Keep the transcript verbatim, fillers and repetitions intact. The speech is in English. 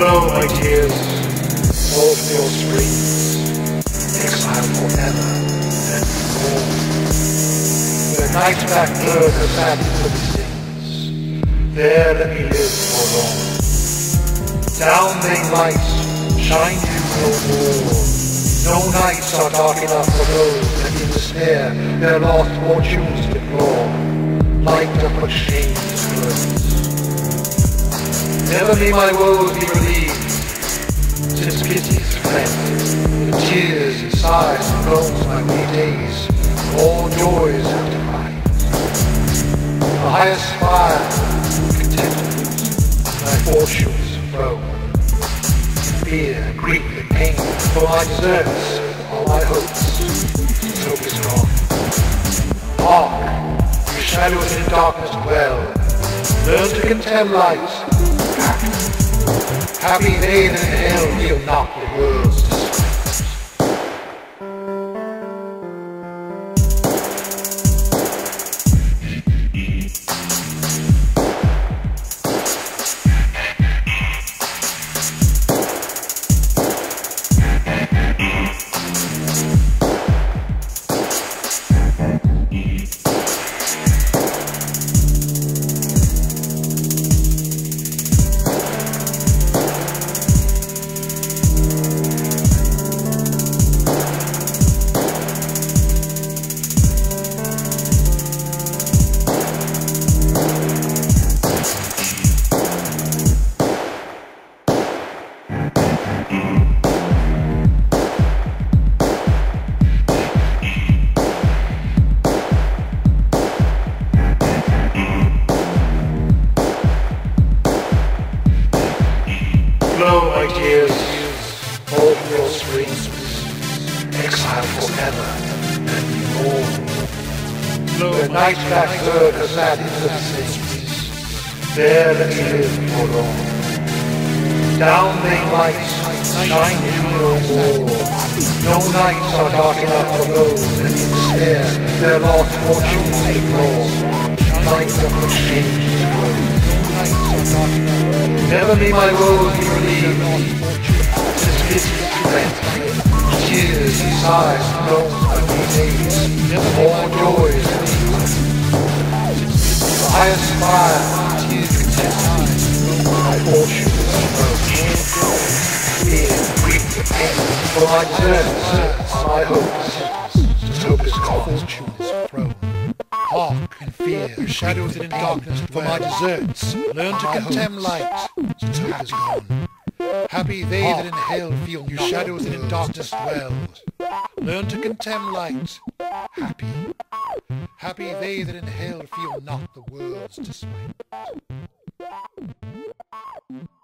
Flow, my tears, all from your streams, exiled forever, and more. Where night's black bird her sad rhythm sings, there let me live for long. Down vain lights, shine you no more. No nights are dark enough for those that in despair their lost fortunes deplore. Light doth but shame disclose. Never may my woes be relieved, since pity's fled, the tears and sighs and groans my weary days, all joys have deprived. The highest fire, contentment, my fortunes thrown. Fear, grief, and pain, for my deserts, all my hopes, hope is gone. Hark, you shadows in darkness dwell, learn to contemn light. Happy they that in hell feel not the world's distress. Flow, my tears, all from your streams, exiled forever and more. Where night's black bird her sad rhythm sings, there let me live for long. Down vain lights, shine you no more. No nights are dark enough for those that in despair their lost fortunes deplore. Light doth but shame disclose. Never may my woes be relieved, since pity's fled, tears and sighs and groans my weary days, all joys and peace. The highest fire, tears contest, my fortunes broke. Fear, grief, and pain, for my deserts, my hopes, hope is gone. Hark and fear, your shadows in darkness for my deserts. Learn to contemn light, since hope is gone. Happy they that in hell feel your shadows in darkness dwell. Learn to contemn light. Happy, happy they that in hell feel not the world's despite.